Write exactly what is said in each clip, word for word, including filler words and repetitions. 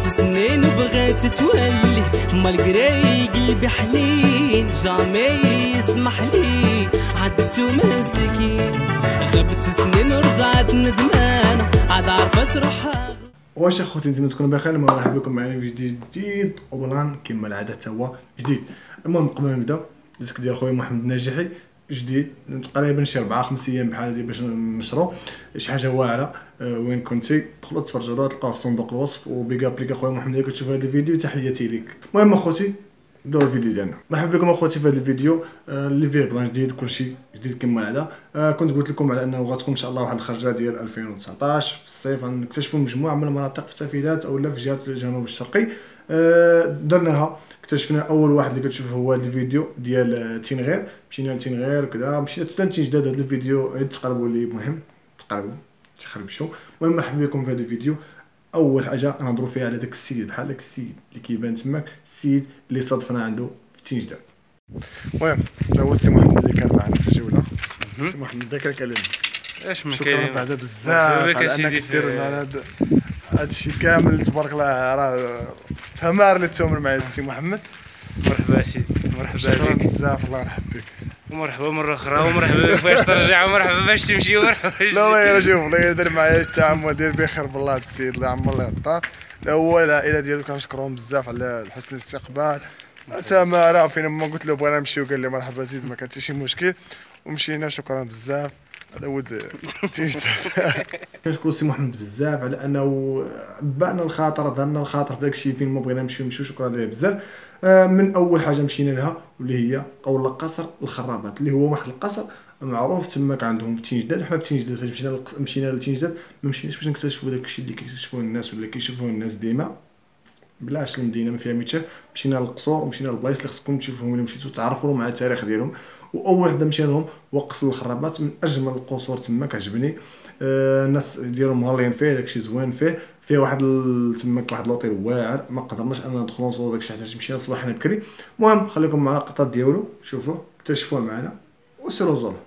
سنين وبغيت تولي مالغري قلبي حنين جامي يسمح لي عدتو مسكين غبت سنين ورجعت ندمانة عاد عرفت روحها. واش اخوتي نتمنى تكونوا بخير. مرحبا بكم معنا في فيديو جديد وبلان كما العاده تا هو جديد. المهم قبل ما نبداو الديسك ديال خويا محمد الناجحي جديد تقريبا شي أربعة خمس ايام بحال هادي باش نشرو شي حاجه واعره. أه وين كنتي دخلوا تفرجوا تلقاو في صندوق الوصف وبيغاب ليك اخويا محمد اللي كتشوف هذا الفيديو تحياتي ليك. المهم اخوتي نبداو الفيديو ديالنا. مرحبا بكم اخوتي في هذا الفيديو أه اللي فيه بلان جديد كلشي جديد كما العاده. أه كنت قلت لكم على انه غتكون ان شاء الله واحد الخرجه ديال ألفين وتسعطاش في الصيف غنكتشفوا مجموعه من المناطق في التافهات او لا في جهه الجنوب الشرقي. أه درناها اكتشفنا اول واحد اللي كتشوف هو هذا الفيديو ديال تينغير. مشينا لتينغير كذا مشينا حتى لتينجداد. هذا الفيديو تقربوا لي مهم تقربوا تخربشوا. المهم مرحبا بكم في هذا الفيديو. اول حاجه غنهضروا فيها على داك السيد بحال داك السيد اللي كيبان تماك السيد اللي صادفنا عنده في تينجداد. المهم هذا هو السي محمد اللي كان معنا في الجوله. السي محمد داك الكلام اش من شكرا بعدا بزاف على انك دير معنا هذا هادشي كامل. تبارك الله راه تمار اللي تمر مع السي محمد. مرحبا سيدي مرحبا بك بزاف الله يرحم بك. ومرحبا مره اخرى ومرحبا بك باش ترجع ومرحبا باش تمشي ومرحبا. لا والله شوف الله يدير معايا التعامل ديال بخير بالله. السيد الله يعمر الله الدار الاول العائله ديالو كنشكرهم بزاف على حسن الاستقبال. تمارا فين ما قلت له بغينا نمشيو قال لي مرحبا زيد ما كان حتى شي مشكل ومشينا. شكرا بزاف. هذا ود تيجي كنشكرو السي محمد بزاف على انه بانا الخاطر دارنا الخاطر في داك الشيء فين ما بغينا نمشيو نمشيو. شكرا ليه بزاف. من اول حاجه مشينا لها واللي هي اول قصر الخرابات اللي هو واحد القصر معروف تماك عندهم في تينجداد. حنا في تينجداد مشينا مشينا لتينجداد ما مشيناش باش نكتشفوا داك الشيء اللي كيكتشفوه الناس ولا كيشوفوه الناس ديما بلاش المدينه ما فيها ميتشاف. مشينا للقصور ومشينا للبلايص اللي خصكم تشوفوهم الا مشيتو تعرفوا مع التاريخ ديالهم. واول وحده مشينا لهم هو قصر الخرابات من اجمل القصور تماك عجبني. آه الناس ديالهم مهلين فيه داكشي زوين فيه فيه واحد تماك واحد لوطيل واعر ما قدرناش اننا ندخلوا نصوروا داكشي حيت مشينا صباحنا بكري. المهم خليكم مع القطات ديالو شوفوه اكتشفوه معنا وسيروا زوروه.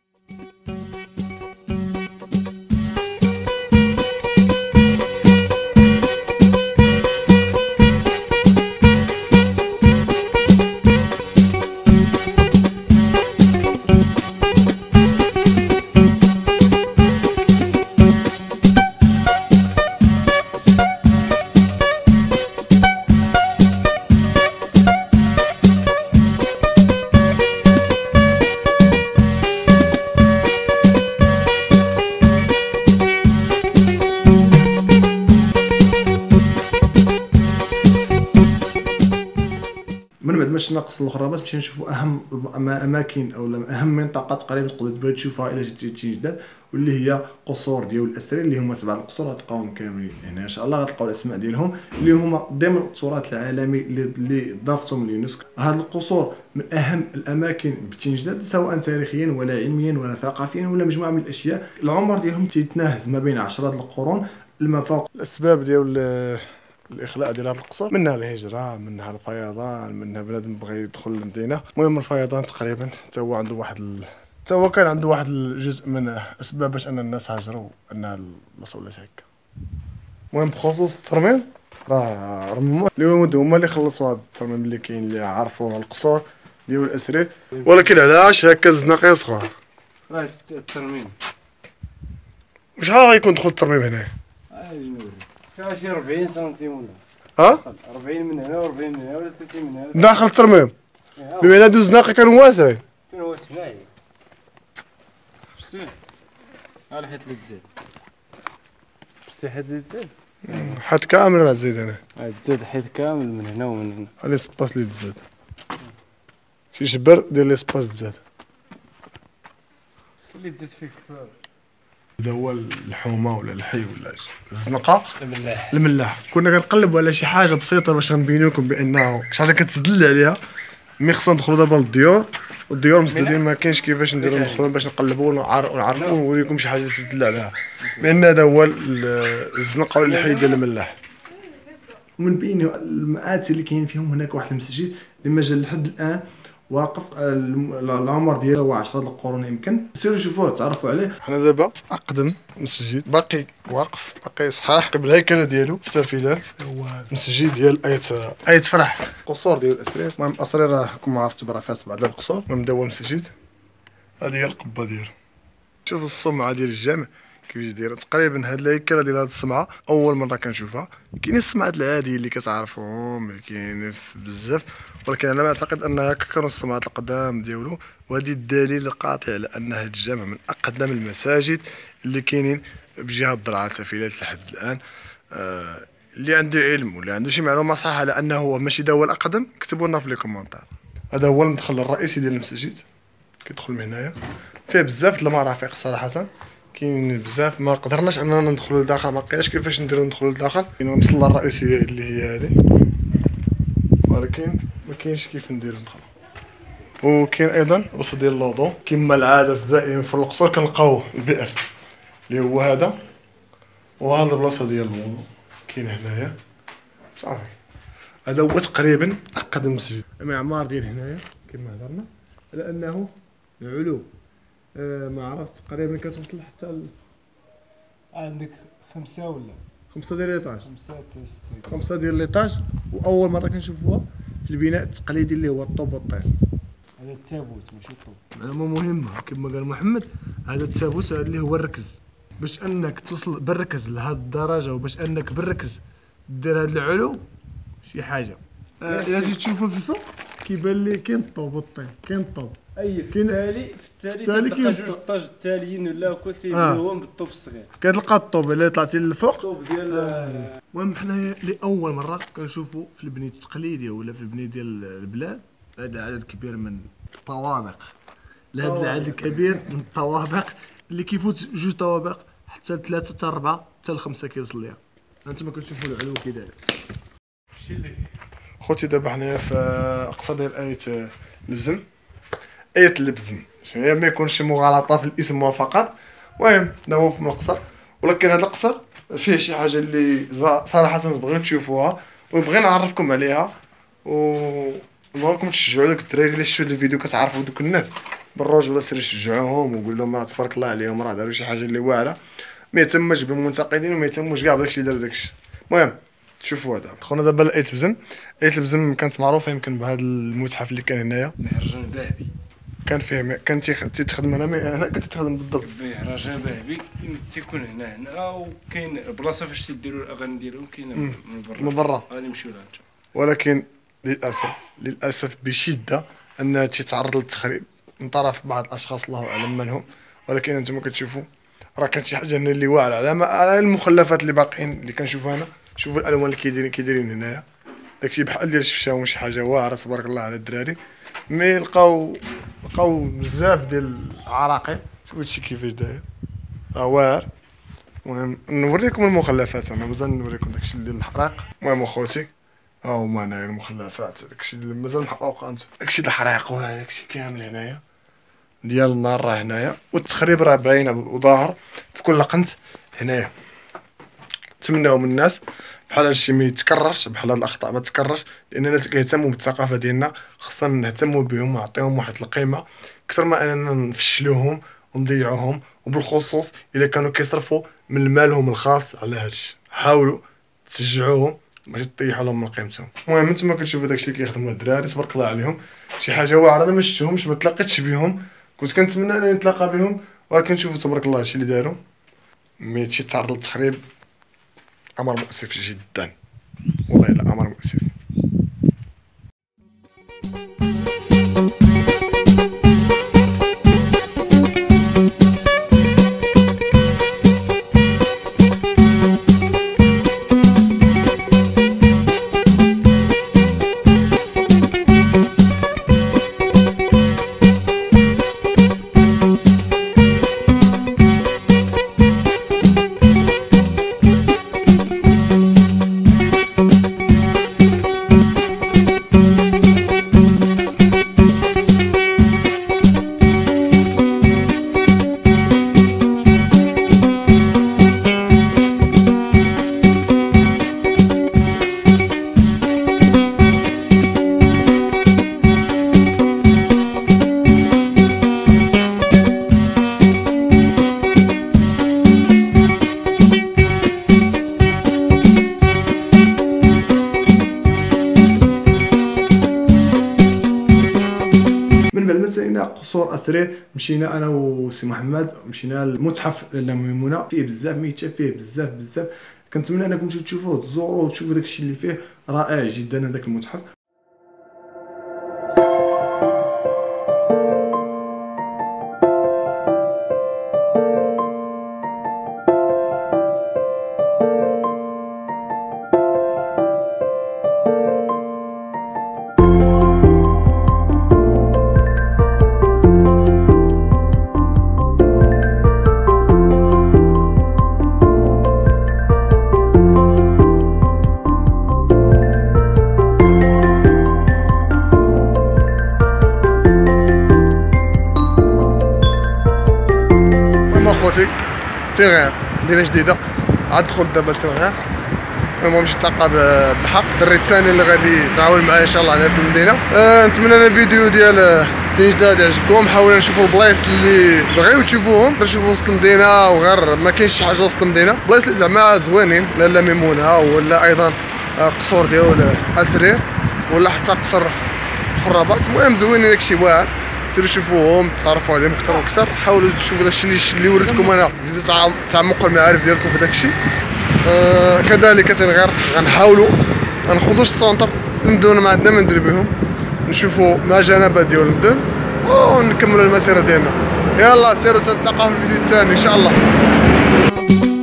من بعد ما شفنا قصر الخرابات مشينا نشوفوا اهم الاماكن او اهم منطقه تقريبا تقدر تبغي تشوفها الى جيتي تينجداد واللي هي قصور ديال الاسرى اللي هما سبع القصور غتلقاوهم كاملين هنا ان شاء الله. غتلقاو الاسماء ديالهم اللي هما ضمن التراث العالمي اللي ضافتهم اليونسكو. هاد القصور من اهم الاماكن بتينجداد سواء تاريخيا ولا علميا ولا ثقافيا ولا مجموعه من الاشياء. العمر ديالهم تيتناهز ما بين عشرات القرون لما فوق. الاسباب ديال الاخلاء ديال هذا القصور منها الهجره منها الفيضان منها بنادم بغى يدخل للمدينه. المهم الفيضان تقريبا حتى هو عنده واحد ال... حتى هو كان عنده واحد الجزء من اسباب باش ان الناس هاجروا انها البلاصه ولات هكا. المهم بخصوص الترميم راه رمموا اليهود هما اللي خلصوا هذا الترميم اللي كاين اللي عرفوا القصور ديال الاسرى. ولكن علاش هكا الزناقيه صغار راه الترميم شحال غيكون دخل الترميم هنا؟ فيها شي أربعين سنتيم ولا ها أربعين من هنا وأربعين من هنا ولا ثلاثين من هنا داخل الترميم. بما هادو الزناقه كانوا واسعين كانوا واسعين. شتي ها الحيط اللي تزاد شتي حيط اللي تزاد حيط كامل راه تزيد هنا تزاد حيط كامل من هنا ومن هنا. ها ليسباس اللي تزاد شي جبر ديال ليسباس تزاد اللي تزاد فيه كثر. هذا هو الحومه ولا الحي ولا الزنقه الملاح. الملاح كنا كنقلبوا على شي حاجه بسيطه باش نبينوا لكم بانه شي حاجه كتدل عليها. مي خصنا ندخلوا دابا للديور والديور مسدودين ما كاينش كيفاش نديروا ندخلوا باش نقلبوا ونعرفوا ونوريكم شي حاجه تدل عليها بان هذا هو الزنقه ولا الحي ديال الملاح. ومن بين المآتي اللي كاين فيهم هناك واحد المسجد اللي ما جا لحد الان واقف العمر ديالو هو عشرة القرون يمكن. سيروا شوفوه تعرفوا عليه. حنا دابا اقدم مسجد باقي واقف باقي صحاح قبل الهيكله ديالو في ترفيلات، هو المسجد ديال اية اية فرح. القصور ديال الاسرير، المهم الاسرير راكم عرفتوا برا فيها بعض القصور. المهم دا هو المسجد، هذه هي القبه ديالو. شوف الصمعه ديال الجامع كيفاش دايره. تقريبا هاد الهيكله ديال هاد الصمعه اول مره كنشوفها. كاينين الصمعات العاديه اللي كتعرفوهم كاينين بزاف، ولكن انا اعتقد انها كانوا الصمعات القدام ديالو، وهذه الدليل القاطع على ان هاد الجامع من اقدم المساجد اللي كاينين بجهه الضرعه تفيلات لحد الان. آه اللي عنده علم ولا عنده شي معلومه صحيحه على انه هو ماشي دا هو الاقدم كتبوا لنا في لي كومونتير. هذا هو المدخل الرئيسي ديال المسجد، كيدخل من هنايا فيه بزاف د المرافق صراحه. كاين بزاف ما قدرناش اننا ندخلوا لداخل، ما لقيناش كيفاش نديروا ندخلوا لداخل. كاين المصلى الرئيسيه اللي هي هذه، ولكن ما كاينش كيف نديروا ندخلوا. وكاين ايضا بلاصه ديال الوضوء كما العاده دائما في القصور كنلقاو البئر اللي هو هذا، وهذا البلاصه ديال الوضوء كاين هنايا صافي. هذا هو تقريبا اقدم مسجد. المعمار ديال هنايا كما هضرنا على انه العلو آه ما عرفت تقريبا كتوصل حتى ل... عندك خمسة ولا خمسة ديال ليطاج، خمسة حتى ستة خمسة ديال ليطاج. واول مره كنشوفوها في البناء التقليدي اللي هو الطوب والطين. هذا التابوت ماشي الطوب. معلومه مهمه كما قال محمد، هذا التابوت هذا اللي هو الركز. باش انك توصل بالركز لهذه الدرجه وباش انك بالركز دير هذا العلو شي حاجه. الا جيت تشوفوا في الفوق كيبان لي كاين الطوب والطين، كاين الطوب اي في التالي في التالي تلقى جوج طاج التاليين ولا هكا تيبنيوهم بالطوب الصغير. كتلقى الطوب الا طلعتي للفوق الطوب ديال. المهم حنايا لاول مره كنشوفوا في البنيه التقليديه ولا في البنيه ديال البلاد هذا عدد كبير من الطوابق. لهذا العدد الكبير من الطوابق اللي كيفوت جوج طوابق حتى ثلاثه حتى اربعه حتى لخمسه كيوصل ليها. انتم كتشوفوا العلو كي داير. شي اللي خوتي دابا حنايا في اقصى ديال اية لبزم. اية لبزم هي ما يكونش مغالطه في الاسم فقط. المهم هذا هو في القصر، ولكن هذا القصر فيه شي حاجه اللي صراحه بغيت تشوفوها وبغينا نعرفكم عليها، ونبغيكم تشجعوا داك الدراري اللي شفتوا الفيديو كتعرفوا دوك الناس بالروج ولا سير شجعوهم وقول لهم راه تبارك الله عليهم راه داروا شي حاجه اللي واعره. ما يهتمش بالمنتقدين وما يهتموش كاع بداكشي اللي دار داكشي. المهم شوفوا هذا خونا دابا لقيت بزم. ايت بزم كانت معروفه يمكن بهذا المتحف اللي كان هنايا، مهرجان ذهبي. كان فيه كان تيتخدم هنا هنا كنت تخدم بالضبط. مهرجان ذهبي تيكون هنا هنا وكاين البلاصه فاش تيديروا الاغاني ديالهم كاين من برا من برا غادي نمشيو لها. ولكن للاسف للاسف بشده انها تتعرض للتخريب من طرف بعض الاشخاص الله اعلم من هم. ولكن انتم كتشوفوا راه كانت شي حاجه هنا اللي واعره على على المخلفات اللي باقيين اللي كنشوفها انا. شوفوا الالوان اللي كيديرين كيديرين هنايا داكشي بحال ديال الشفشاون، شي حاجه واعره تبارك الله على الدراري. مي لقاو لقاو بزاف ديال العراقيل. شوفوا هادشي كيفاش داير راه واعر. المهم نوريكم المخلفات، انا مازال نوريكم داكشي ديال الحراق. المهم اخوتي ها هما هنايا المخلفات، داكشي اللي مازال محروق انت، داكشي الحرائق وهذا داكشي كامل هنايا ديال النار راه هنايا، والتخريب راه باينه وظاهر في كل قنت هنايا. نتمناو من الناس بحال هادشي ما يتكررش، بحال هاد الاخطاء ما تتكررش، لان الناس كيهتموا بالثقافه ديالنا خصنا نهتموا بهم ونعطيهم واحد القيمه اكثر ما اننا نفشلوهم ونضيعوهم، وبالخصوص الا كانوا كيصرفوا من مالهم الخاص على هادشي. حاولوا تشجعوهم ماشي تطيحوا لهم من قيمتهم. المهم نتوما كتشوفوا داكشي اللي كيخدموا الدراري تبارك الله عليهم، شي حاجه واعره. انا ما شفتهمش ما تلاقيتش بهم، كنت كنتمنى انني نتلاقى بهم، ولكن شوفوا تبارك الله هادشي اللي داروا. مي تشي تعرض للتخريب امر مؤسف جدا، والله لا امر مؤسف. قصور اسرير مشينا انا وسي محمد مشينا للمتحف لاله ميمونه، فيه بزاف ميتة، فيه بزاف بزاف. كنتمنى انكم تشوفوه تزوروه وتشوفوا داكشي اللي فيه، رائع جدا هذاك المتحف. خوتي تيغير مدينه جديده، عاد دخل دابا لتيغير. المهم نمشي نتلاقى بالحق الدري الثاني اللي غادي يتعاون معايا ان شاء الله هنا في المدينه. أه نتمنى ان الفيديو ديال تنجداد يعجبكم. حاولنا نشوفوا البلايص اللي بغيو تشوفوهم، نشوفوا وسط المدينه وغير ما كاينش شي حاجه وسط المدينه، بلايص اللي زعما زوينين، لاله ميمونه ولا ايضا قصور ديال اسرير ولا حتى قصر خرابات. المهم زوينين داكشي واعر، سيروا شوفوهم تعرفوا عليهم اكثر واكثر. حاولوا تشوفوا داكشي اللي اللي وريتكم انا، زيدوا تعمقوا المعارف ديالكم في داكشي. آه كذلك تنغير غنحاولوا ما ناخذوش السونتر، المدن ما عندنا ما ندير بهم، نشوفوا ما جنبات ديال المدن ونكملوا المسيره ديالنا. يلا سيروا تنتلاقاو في الفيديو الثاني ان شاء الله.